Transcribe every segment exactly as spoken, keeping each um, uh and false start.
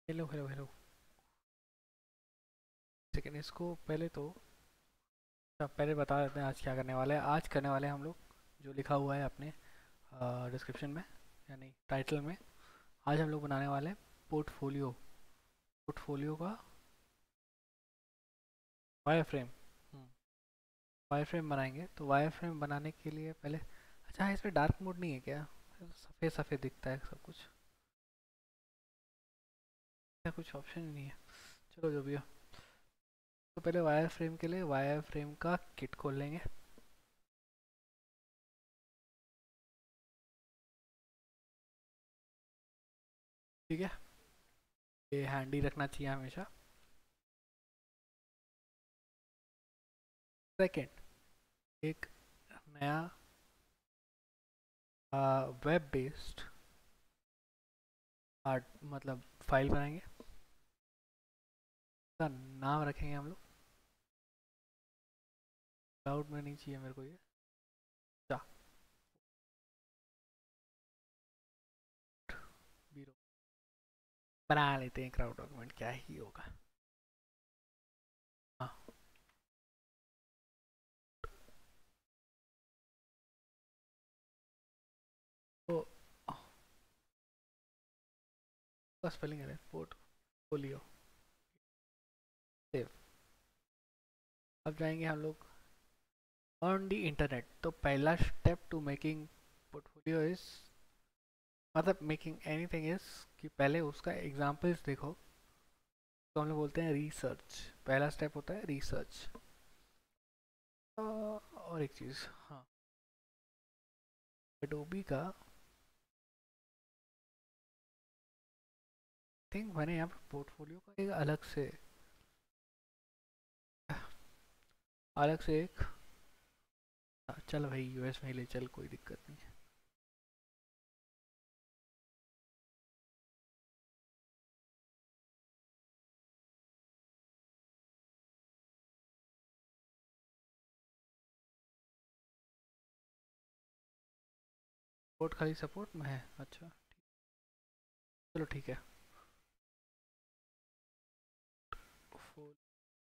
Hello hello hello. Second इसको पहले तो अच्छा, पहले बता देते हैं आज क्या करने वाले हैं। आज करने वाले हैं हम लोग जो लिखा हुआ है अपने डिस्क्रिप्शन में, यानी टाइटल में। आज हम लोग बनाने वाले हैं पोर्टफोलियो। पोर्टफोलियो का वायर फ्रेम। वायर फ्रेम बनाएंगे तो वायर फ्रेम बनाने के लिए पहले, अच्छा हाँ, इसमें डार्क मोड नहीं है क्या? सफ़ेद सफ़ेद दिखता है सब कुछ, या कुछ ऑप्शन ही नहीं है। चलो जो भी हो। तो पहले वायर फ्रेम के लिए वायर फ्रेम का किट खोल लेंगे। ठीक है, ये हैंडी रखना चाहिए हमेशा। सेकेंड, एक नया वेब बेस्ड आर्ट मतलब फाइल बनाएंगे। उसका नाम रखेंगे हम लोग, क्लाउड में नहीं चाहिए मेरे को ये। अच्छा, बीरो बना लेते हैं, क्राउड डॉक्यूमेंट क्या ही होगा। हाँ, तो उसका स्पेलिंग है पोर्टफोलियो। सेव। अब जाएंगे हम लोग ऑन दी इंटरनेट। तो पहला step to making portfolio is, मतलब मेकिंग एनीथिंग इज, कि पहले उसका एग्जांपल्स देखो। तो हम लोग बोलते हैं रिसर्च। पहला स्टेप होता है रिसर्च। और एक चीज़, हाँ, एडोबी का थिंक मैंने यहाँ पर पोर्टफोलियो का एक अलग से अलग से एक, हाँ, चल भाई यूएस में ही ले चल, कोई दिक्कत नहीं है। सपोर्ट खाली सपोर्ट में है, अच्छा। चलो ठीक है। फो-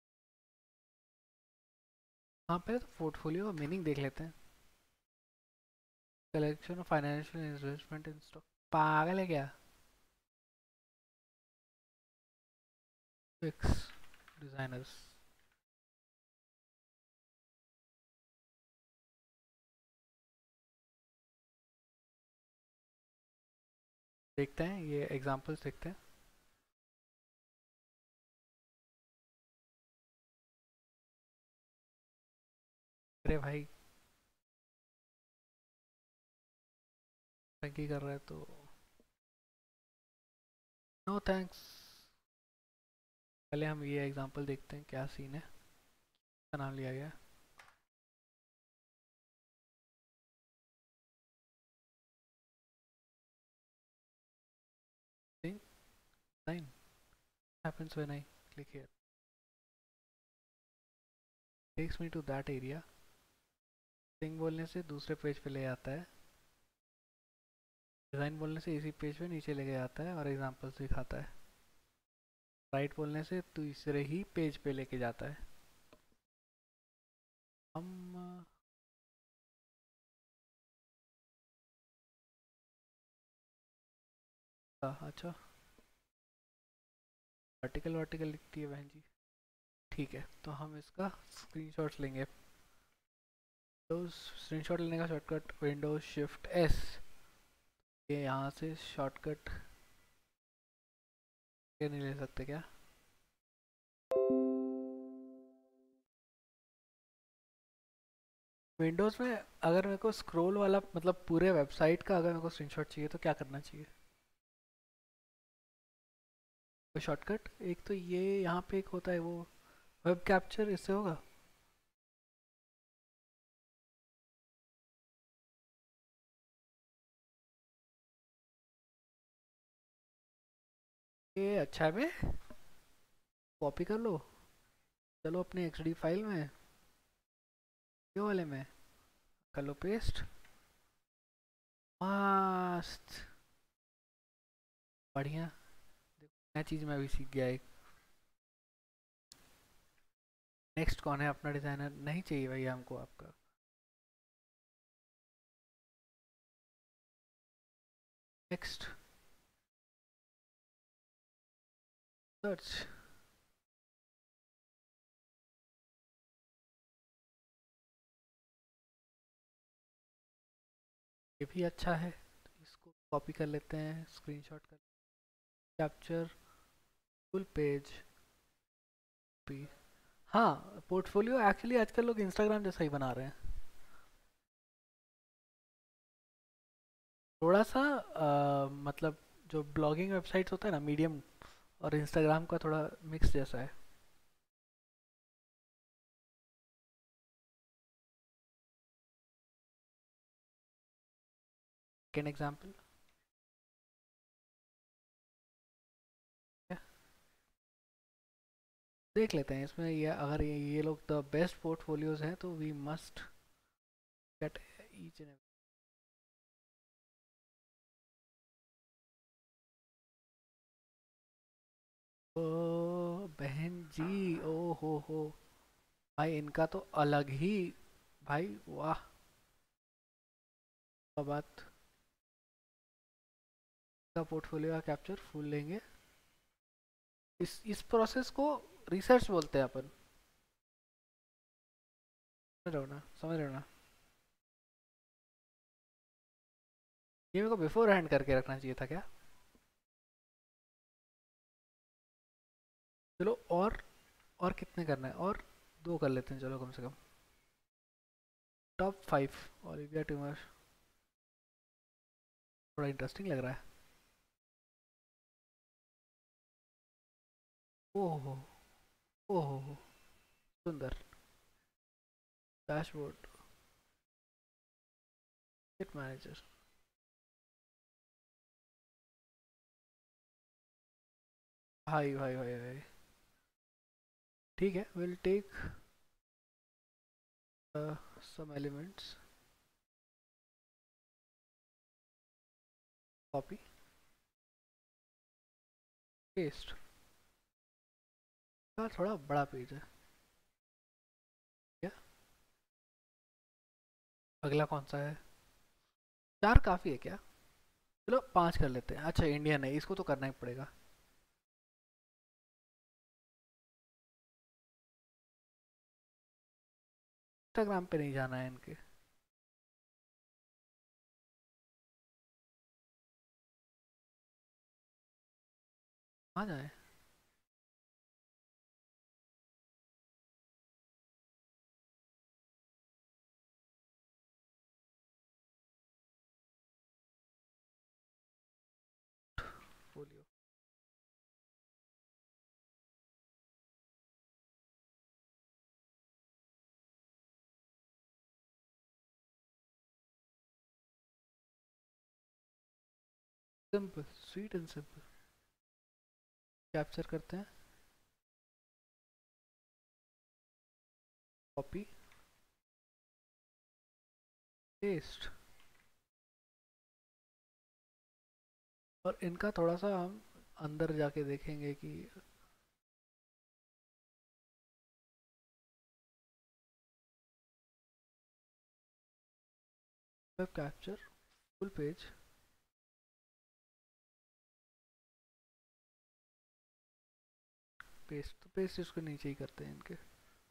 हाँ, पहले तो पोर्टफोलियो का मीनिंग देख लेते हैं। Collection of financial investment in stock. पागल है क्या? Fix designers. देखते हैं ये एग्जांपल्स देखते हैं। अरे भाई, टंकी कर रहा है तो नो थैंक्स। पहले हम ये एग्जांपल देखते हैं क्या सीन है। का नाम लिया गया design happens when I click here, takes me to that area। Thing बोलने से दूसरे पेज पे ले आता है, डिज़ाइन बोलने से इसी पेज पे नीचे लेके जाता है और एग्जांपल्स दिखाता है। राइट बोलने से तीसरे ही पेज पे लेके जाता है। हम अ, अच्छा, वर्टिकल वर्टिकल लिखती है बहन जी। ठीक है, तो हम इसका स्क्रीनशॉट्स लेंगे। तो स्क्रीनशॉट लेने का शॉर्टकट विंडोज शिफ्ट एस। ये यहाँ से शॉर्टकट ये नहीं ले सकते क्या? विंडोज़ में अगर मेरे को स्क्रॉल वाला मतलब पूरे वेबसाइट का अगर मेरे को स्क्रीनशॉट चाहिए तो क्या करना चाहिए? कोई शॉर्टकट? एक तो ये यहाँ पे एक होता है वो वेब कैप्चर, इससे होगा। ये अच्छा है बे, कॉपी कर लो। चलो अपने एक्सडी फाइल में, ये वाले में कर लो पेस्ट। मस्त, बढ़िया। नया चीज़ मैं भी सीख गया एक। नेक्स्ट कौन है अपना डिज़ाइनर? नहीं चाहिए भैया हमको आपका। Next search. ये भी अच्छा है, इसको कॉपी कर लेते हैं, स्क्रीनशॉट कर। कैप्चर फुल पेज भी। हाँ, पोर्टफोलियो एक्चुअली आजकल लोग इंस्टाग्राम जैसा ही बना रहे हैं। थोड़ा सा अ, मतलब जो ब्लॉगिंग वेबसाइट्स होता है ना, मीडियम और इंस्टाग्राम का थोड़ा मिक्स जैसा है। सेकेंड एग्जाम्पल देख लेते हैं इसमें। ये अगर ये, ये लोग द बेस्ट पोर्टफोलियोज हैं तो we must get each end. ओ बहन जी, ओ हो हो भाई, इनका तो अलग ही। भाई वाह, क्या बात। का पोर्टफोलियो का कैप्चर फुल लेंगे। इस इस प्रोसेस को रिसर्च बोलते हैं अपन। समझ रहे हो ना, समझ रहे हो ना? ये मेरे को बिफोर हैंड करके रखना चाहिए था क्या? चलो, और और कितने करना है? और दो कर लेते हैं चलो, कम से कम। टॉप फाइव ओलिविया ट्यूमर, थोड़ा इंटरेस्टिंग लग रहा है। ओहो, ओहो, सुंदर। Dashboard, hit manager. भाई भाई भाई भाई, ठीक है, will take some elements, copy paste. का थोड़ा बड़ा पेज है क्या? अगला कौन सा है? चार काफी है क्या? चलो पांच कर लेते हैं। अच्छा, इंडियन है, इसको तो करना ही पड़ेगा। इंस्टाग्राम पे नहीं जाना है इनके। कहाँ जाए? Polio. Simple, sweet and simple. Capture करते हैं, कॉपी पेस्ट। और इनका थोड़ा सा हम अंदर जाके देखेंगे कि web capture full page paste. तो पेस्ट इसको नीचे ही करते हैं इनके।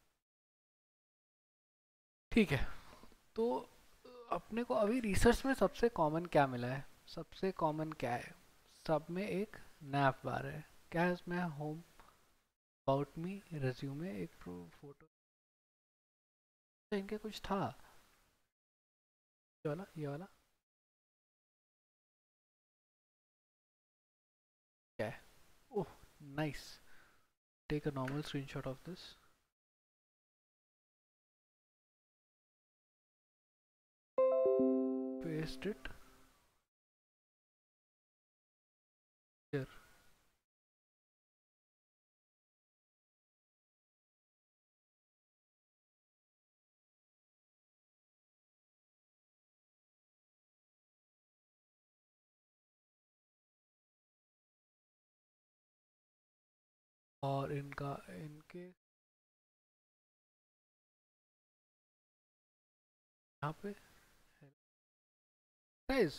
ठीक है, तो अपने को अभी रिसर्च में सबसे कॉमन क्या मिला है? सबसे कॉमन क्या है? सब में एक नैप बार है। क्या है उसमें? होम, अबाउट मी, रेज्यूमे, एक फोटो। इनके कुछ था, ये वाला, ये वाला क्या है? Oh, nice. Take a normal screenshot of this, paste it here. और इनका इनके यहाँ पे गाइस,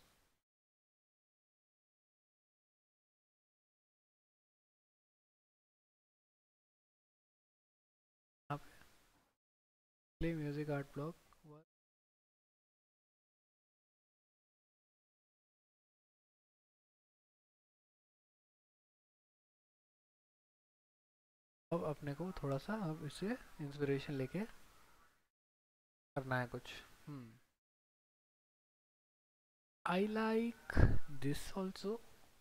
यहाँ पे प्ले म्यूजिक आर्ट ब्लॉक। अब अपने को थोड़ा सा अब इससे इंस्पिरेशन लेके करना है कुछ। Hmm I like this also,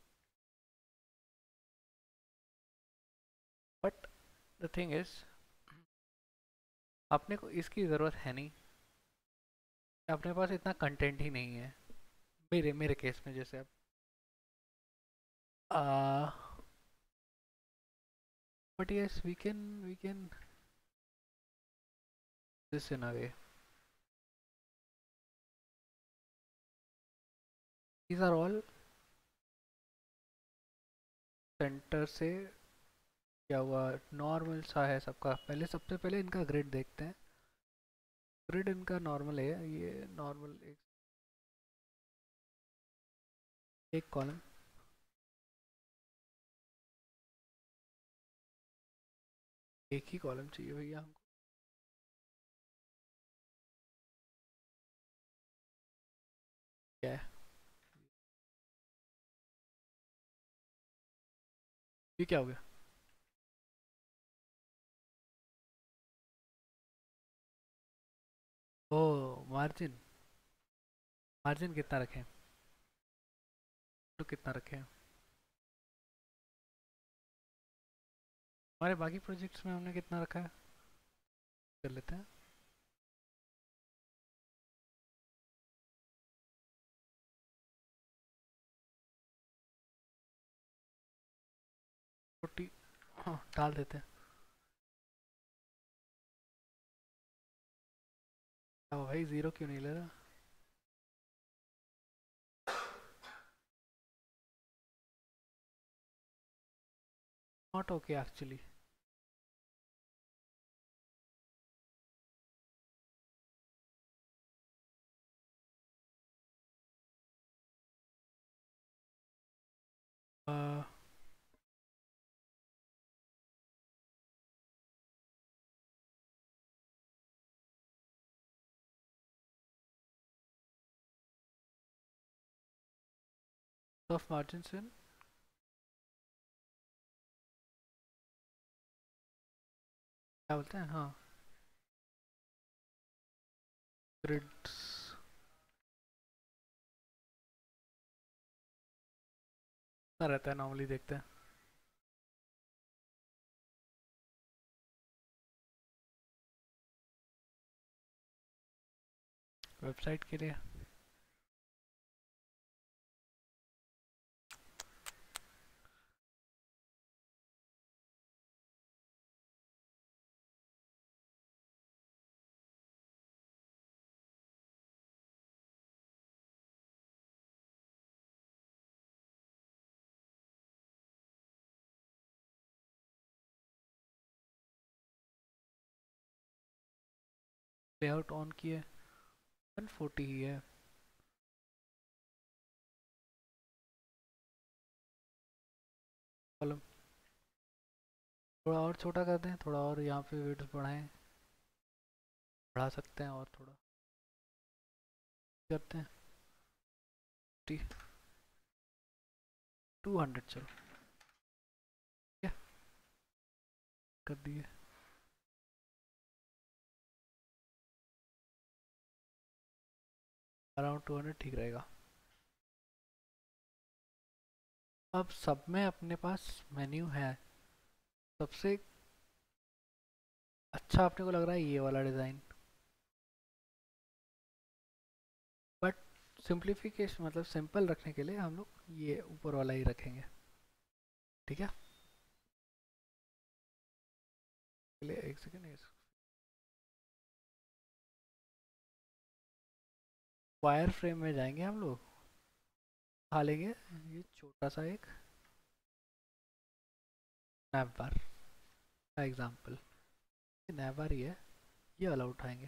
but the thing is अपने को इसकी ज़रूरत है नहीं, अपने पास इतना कंटेंट ही नहीं है। मेरे मेरे केस में जैसे अब uh, but yes, we can we can this in a way. These are all centre से क्या हुआ, नॉर्मल सा है सबका। पहले सबसे पहले इनका ग्रिड देखते हैं। ग्रिड इनका नॉर्मल है, ये नॉर्मल एक एक कॉलम, एक ही कॉलम चाहिए भैया हमको। क्या है ये, क्या हो गया? ओ, मार्जिन। मार्जिन कितना रखें, तो कितना रखें? हमारे बाकी प्रोजेक्ट्स में हमने कितना रखा है, कर लेते हैं। फोर्टी, हाँ डाल देते हैं। अब भाई ज़ीरो क्यों नहीं ले रहा? Not okay actually. Of margin in, क्या बोलते हैं, हाँ ग्रिड्स। रहता है नॉर्मली, देखते हैं। वेबसाइट के लिए लेआउट ऑन किए, वन फोर्टी ही है। कॉलम थोड़ा और छोटा कर दें, थोड़ा और यहाँ पे विड्थ बढ़ाएं, बढ़ा सकते हैं और थोड़ा करते हैं। टू हंड्रेड चलो, क्या कर दिए। अराउंड टू हंड्रेड ठीक रहेगा। अब सब में अपने पास मेन्यू है। सबसे अच्छा अपने को लग रहा है ये वाला डिज़ाइन, बट सिंप्लीफिकेशन मतलब सिंपल रखने के लिए हम लोग ये ऊपर वाला ही रखेंगे, ठीक है। चलिए एक सेकेंड, वायर फ्रेम में जाएंगे हम लोग, उठा लेंगे ये छोटा सा एक नैवबार का एग्जांपल, नैवबार ही है, ये वाला उठाएंगे।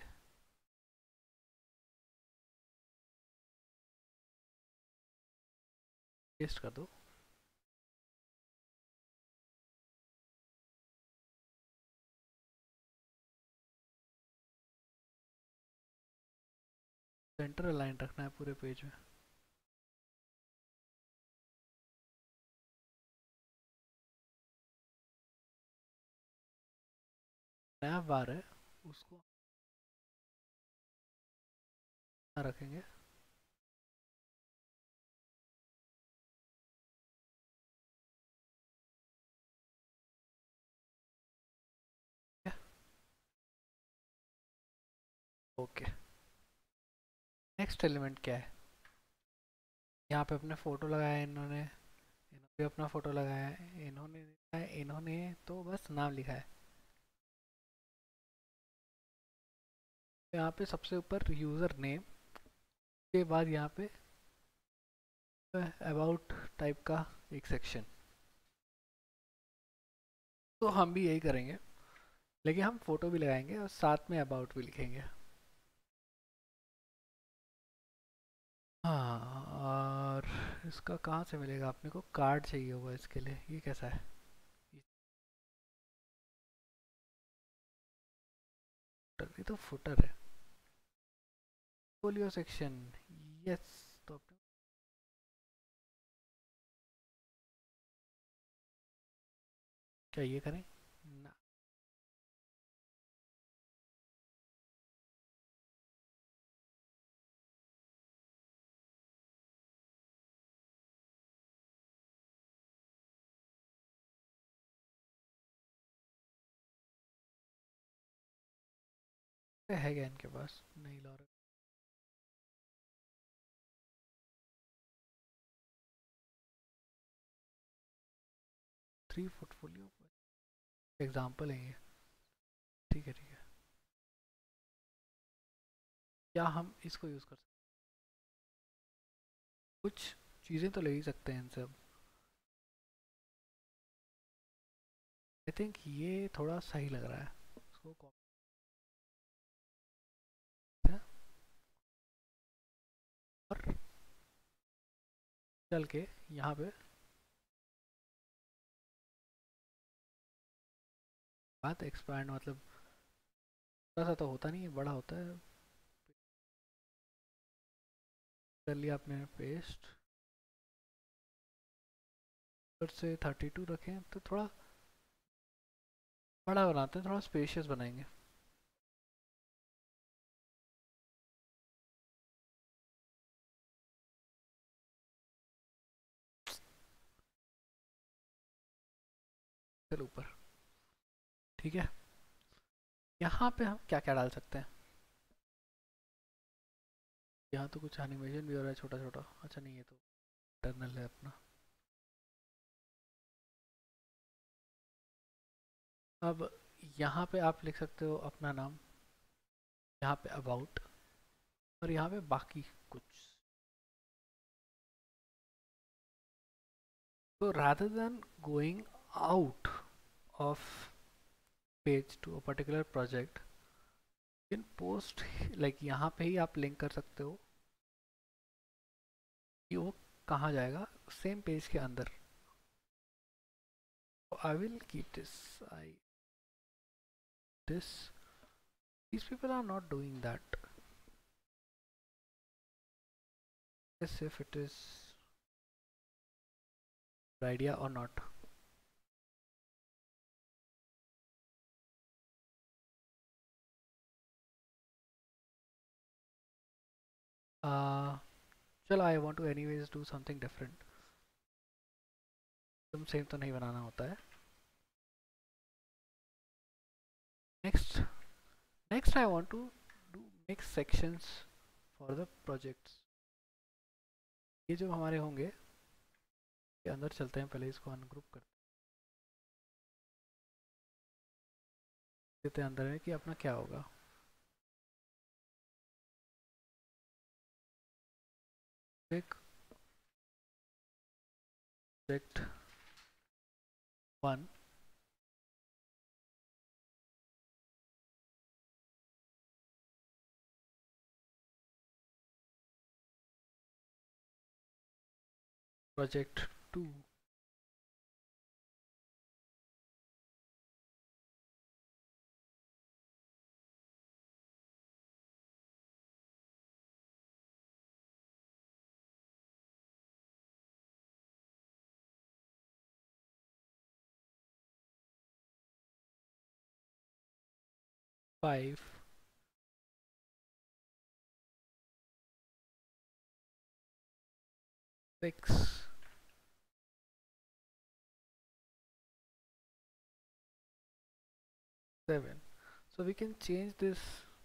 पेस्ट कर दो। सेंटर अलाइन रखना है पूरे पेज में। नया बार है, उसको रखेंगे। ओके, नेक्स्ट एलिमेंट क्या है? यहाँ पे अपने फोटो लगाया है इन्होंने, इन्होंने भी अपना फोटो लगाया है, इन्होंने इन्होंने तो बस नाम लिखा है। तो यहाँ पे सबसे ऊपर यूज़र नेम के बाद यहाँ पे अबाउट टाइप का एक सेक्शन। तो हम भी यही करेंगे, लेकिन हम फोटो भी लगाएंगे और साथ में अबाउट भी लिखेंगे। हाँ, और इसका कहाँ से मिलेगा? अपने को कार्ड चाहिए होगा इसके लिए। ये कैसा है? ये तो फुटर है। Polio section, yes. तो अपने क्या ये करें ना? है क्या इनके पास? नहीं ला रहे। थ्री पोर्टफोलियो एग्जाम्पल है ये। ठीक है ठीक है। क्या हम इसको यूज़ कर सकते? कुछ चीज़ें तो ले ही सकते हैं इनसे अब। आई थिंक ये थोड़ा सही लग रहा है। इसको copy करते हैं और चल के यहाँ पे बात एक्सपैंड, मतलब थोड़ा सा तो होता नहीं है, बड़ा होता है। कर लिया आपने पेस्ट। फिर से थर्टी टू रखें तो थोड़ा बड़ा बनाते हैं, थोड़ा स्पेशियस बनाएंगे। चल ऊपर, ठीक है। यहाँ पे हम क्या क्या डाल सकते हैं? यहाँ तो कुछ एनिमेशन भी हो रहा है छोटा छोटा। अच्छा नहीं, ये तो इंटरनल है अपना। अब यहाँ पे आप लिख सकते हो अपना नाम, यहाँ पे अबाउट, और यहाँ पे बाकी कुछ। तो rather than going out of page to a particular project, in post, like यहाँ पे ही आप लिंक कर सकते हो कि वो कहाँ जाएगा, सेम पेज के अंदर। So I will keep this. I this these people are not doing that. Yes, if it is good idea or not. Uh, चलो, I want to anyways do something different. तुम same तो नहीं बनाना होता है। Next, next I want to do make sections for the projects. ये जो हमारे होंगे के अंदर चलते हैं, पहले इसको अनग्रुप कर देते हैं अंदर में कि अपना क्या होगा। एक project one, project two. Five, six, seven. So we can change this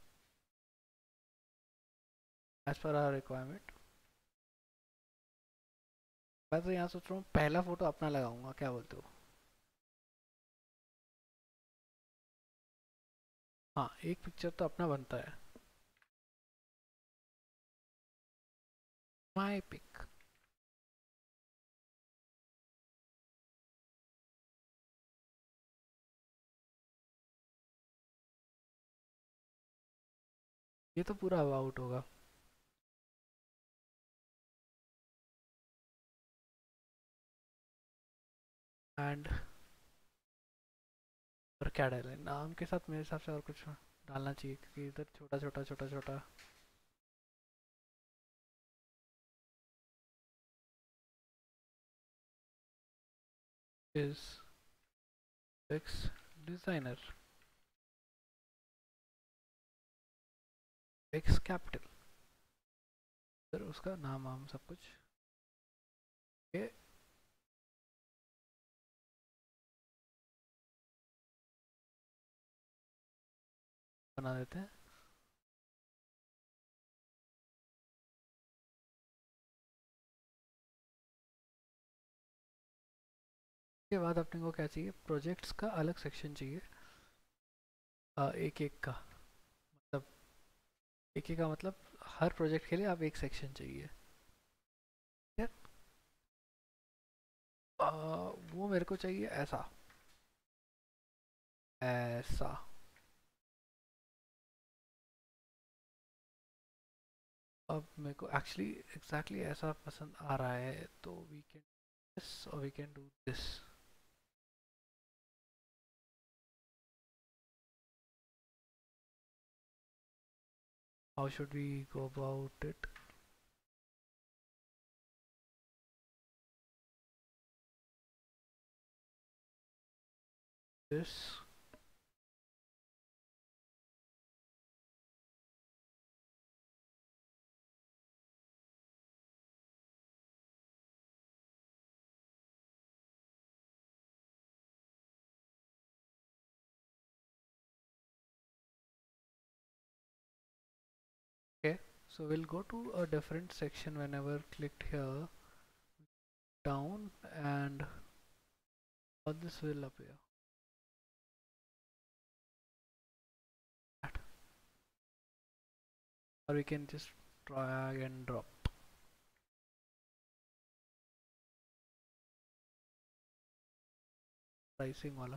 as per our requirement. मैं तो यहाँ सोच रहा हूँ पहला फोटो अपना लगाऊंगा, क्या बोलते हो? हाँ, एक पिक्चर तो अपना बनता है। My pic. ये तो पूरा अबाउट होगा। एंड और क्या डालें नाम के साथ? मेरे हिसाब से और कुछ डालना चाहिए क्योंकि इधर छोटा छोटा छोटा छोटा। Is X designer, X capital, फिर उसका नाम वाम सब कुछ ये बना देते हैं। उसके बाद अपने को क्या चाहिए? प्रोजेक्ट्स का अलग सेक्शन चाहिए। आ, एक एक का मतलब, एक एक का मतलब हर प्रोजेक्ट के लिए आप एक सेक्शन चाहिए। यार आ, वो मेरे को चाहिए ऐसा, ऐसा। अब मेरे को एक्चुअली एग्जैक्टली ऐसा पसंद आ रहा है, तो वी कैन दिस और we can do this. How should we go about it? This okay, so we'll go to a different section whenever clicked here down, and all this will appear. Or we can just drag and drop. Pricing वाला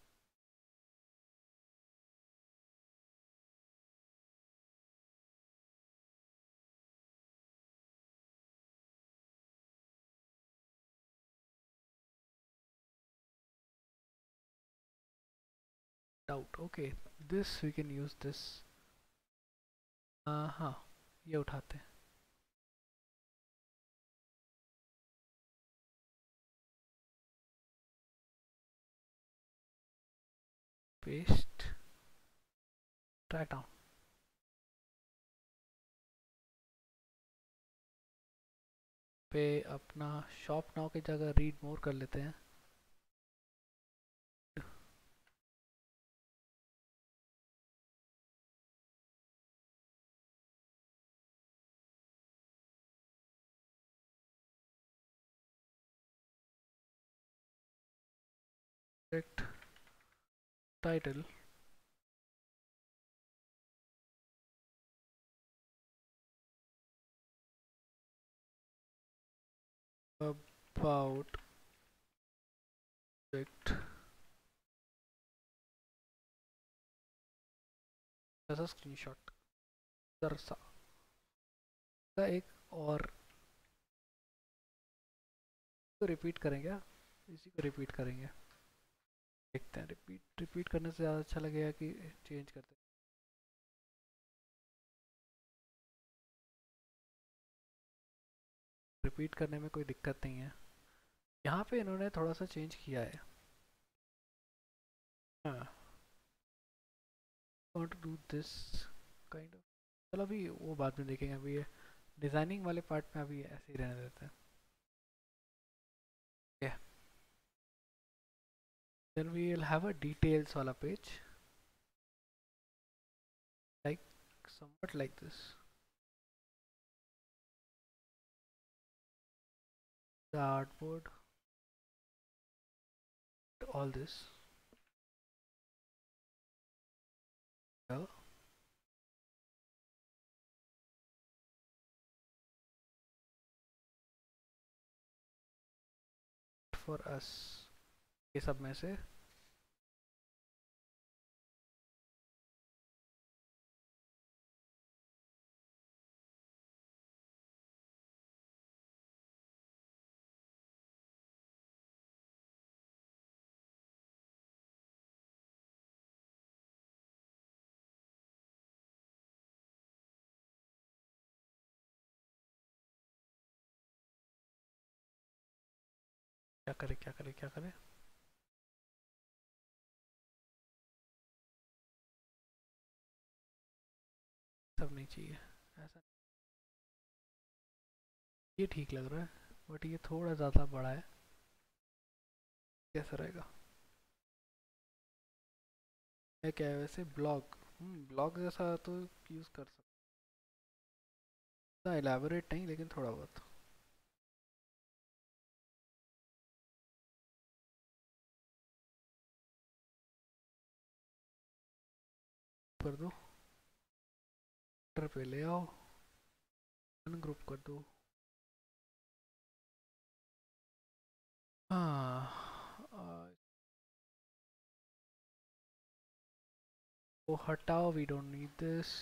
doubt. Okay, this we can use this. uh, हाँ, ये उठाते हैं। Paste, track down पे अपना shop now की जगह read more कर लेते हैं। Direct title about project, ऐसा स्क्रीनशॉट दरसा का एक और तो रिपीट करेंगे क्या? इसी को रिपीट करेंगे, देखते हैं। रिपीट रिपीट करने से ज़्यादा अच्छा लगेगा कि चेंज करते हैं। रिपीट करने में कोई दिक्कत नहीं है। यहाँ पे इन्होंने थोड़ा सा चेंज किया है। हाँ, want to do this kind of. चलो अभी वो बाद में देखेंगे, अभी ये डिज़ाइनिंग वाले पार्ट में अभी ऐसे ही रहने देते हैं। Yeah. Then we will have a details wala page, like somewhat like this. The artboard, all this. Yeah. For us, ये सब में से क्या करें क्या करें क्या करें। सब नहीं चाहिए ऐसा। ये ठीक लग रहा है, बट ये थोड़ा ज़्यादा बड़ा है। कैसा रहेगा? ये क्या है वैसे? ब्लॉग, हम्म ब्लॉग जैसा तो यूज़ कर सकता, एलैबोरेट नहीं लेकिन थोड़ा बहुत कर दो। ट्विटर पे ले आओ, अनग्रुप कर दो। हाँ, वो हटाओ, we don't need this.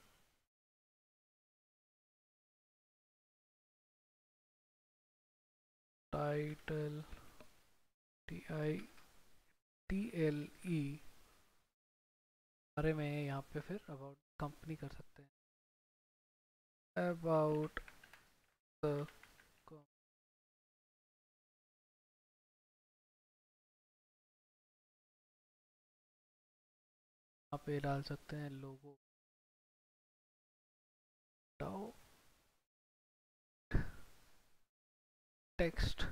Title, T I T L E, बारे में यहाँ पे फिर अबाउट कंपनी कर सकते हैं। अबाउट द, यहाँ पे डाल सकते हैं लोगो। हटाओ, टेक्स्ट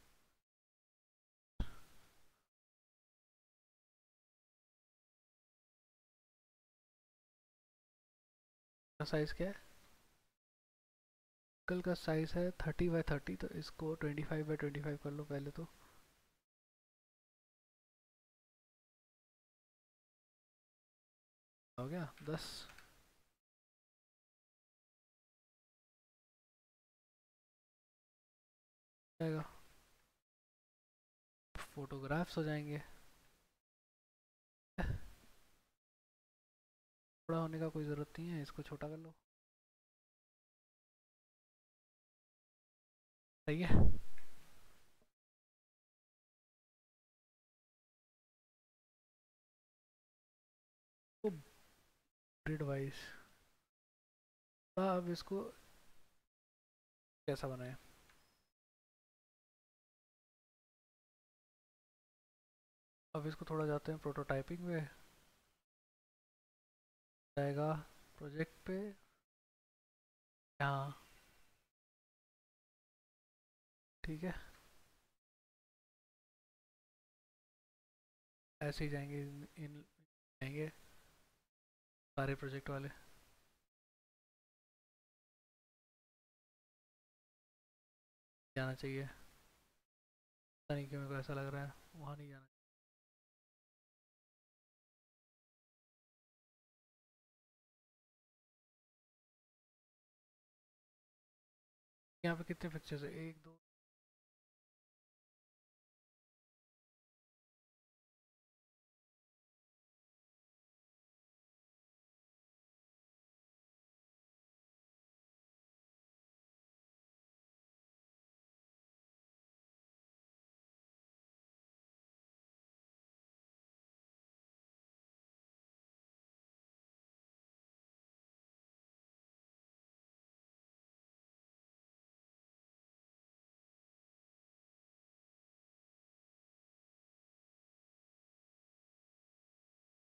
का साइज क्या है? कल का साइज है थर्टी बाई थर्टी, तो इसको twenty five by twenty five कर लो पहले तो। हो गया दस। जाएगा, फोटोग्राफ्स हो जाएंगे। बड़ा होने का कोई ज़रूरत नहीं है, इसको छोटा कर लो। सही है। तो ग्रिड वाइज अब इसको कैसा बनाए? अब इसको थोड़ा जाते हैं प्रोटोटाइपिंग में, जाएगा प्रोजेक्ट पे, यहाँ। ठीक है, ऐसे ही जाएंगे इन, इन जाएंगे सारे प्रोजेक्ट वाले। जाना चाहिए, पता नहीं क्यों मेरे को ऐसा लग रहा है वहाँ नहीं जाना। यहाँ पे कितने पिक्चर्स है? एक दो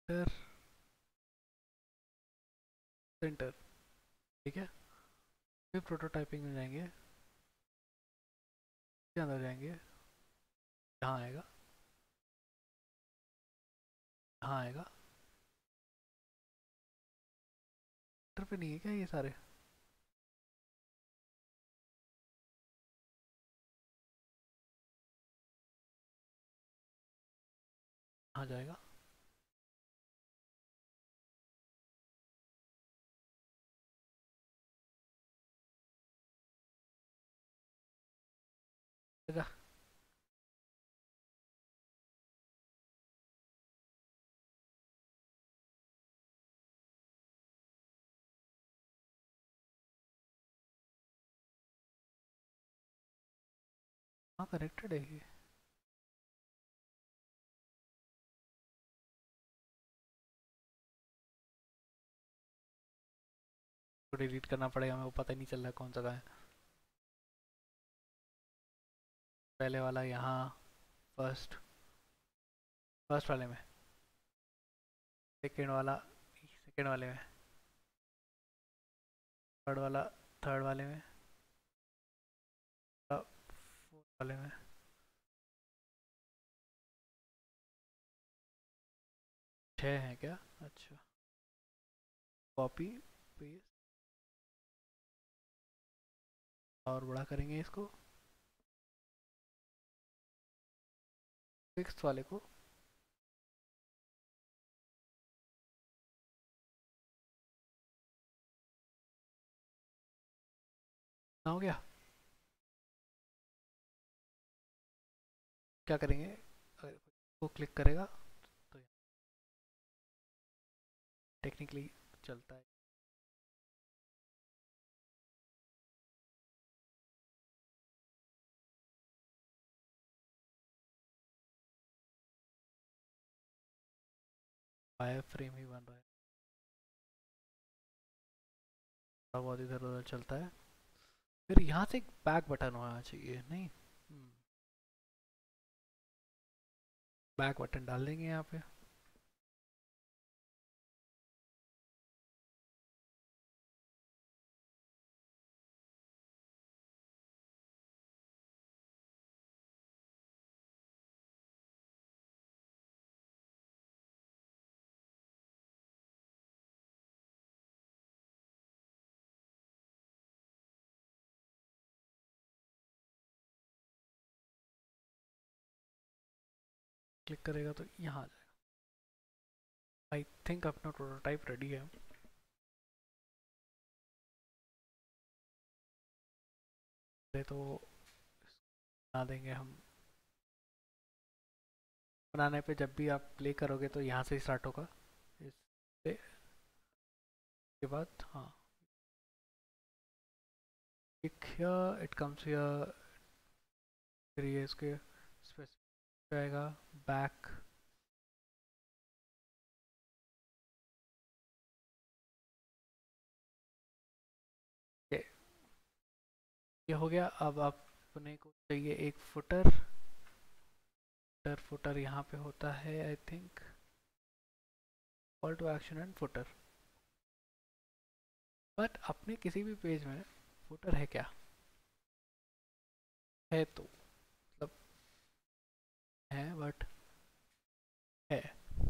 सेंटर सेंटर, ठीक है। फिर प्रोटोटाइपिंग में जाएंगे, के अंदर जाएंगे, यहाँ आएगा, यहाँ आएगा। सेंटर पे नहीं है क्या ये सारे? यहाँ जाएगा, जा। हाँ कनेक्टेड है ये। तो डिलीट करना पड़ेगा, मेरे को पता ही नहीं चल रहा कौन सा का है। पहले वाला यहाँ, फर्स्ट फर्स्ट वाले में, सेकेंड वाला सेकेंड वाले में, थर्ड वाला थर्ड वाले में, फोर्थ वाले में। छः हैं क्या? अच्छा, कॉपी पेस्ट और बड़ा करेंगे इसको, सिक्स वाले को। ना हो गया? क्या करेंगे, अगर वो क्लिक करेगा तो टेक्निकली चलता है। वायर फ्रेम ही बन रहा है, थोड़ा बहुत इधर उधर चलता है। फिर यहाँ से एक बैक बटन होना चाहिए, नहीं? बैक बटन डाल देंगे यहाँ पे। क्लिक करेगा तो यहाँ आ जाएगा। आई थिंक अपना प्रोटोटाइप रेडी है। पहले तो बना देंगे हम। बनाने पे जब भी आप प्ले करोगे तो यहाँ से स्टार्ट होगा, इससे के बाद हाँ, एक हियर इट कम्स हियर। फिर ये इसके स्पेसिफिक आएगा, बैक। ये ये हो गया। अब अपने को चाहिए एक फुटर। फुटर फुटर यहाँ पे होता है I think, call to action and footer. But अपने किसी भी पेज में फुटर है क्या? है तो मतलब है, बट है।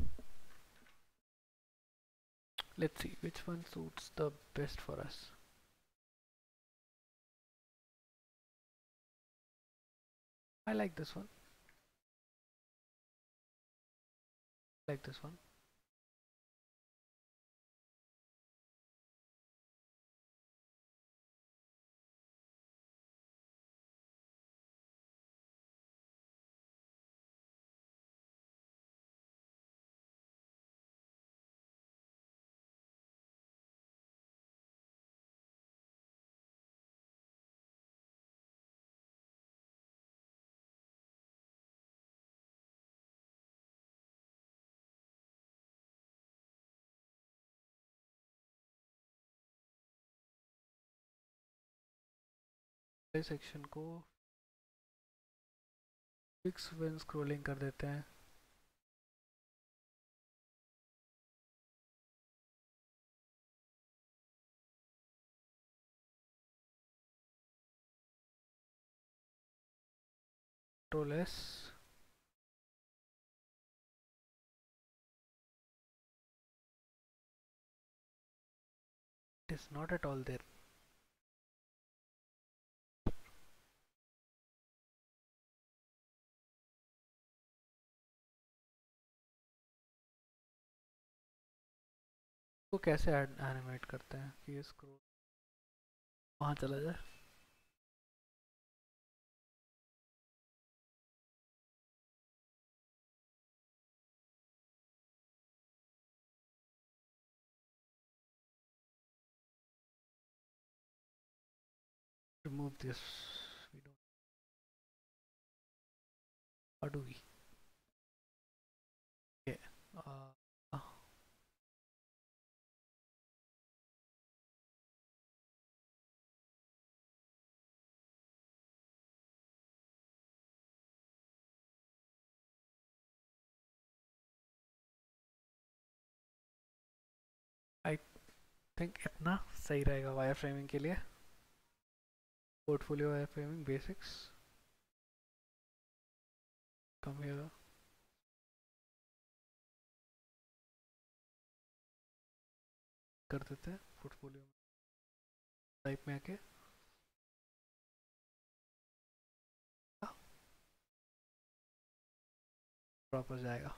Let's see which one suits the best for us. I like this one, like this one. Section को फिक्स व्हेन स्क्रॉलिंग कर देते हैं। control S. It is not at all there. तो कैसे एनिमेट करते हैं कि ये स्क्रोल वहाँ चला जाए? Remove this. We don't. How do we? Okay. Uh, I think इतना सही रहेगा वायर फ्रेमिंग के लिए. Portfolio wire framing basics. Come here. कर देते हैं पोर्टफोलियो में. टाइप में आके वापस जाएगा.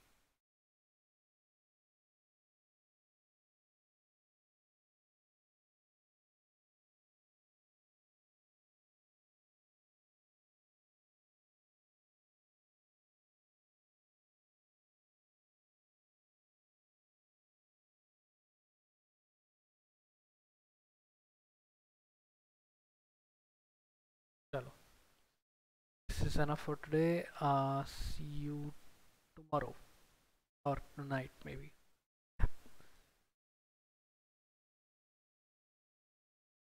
चलो. This is enough for today. Uh, see you tomorrow or tonight maybe.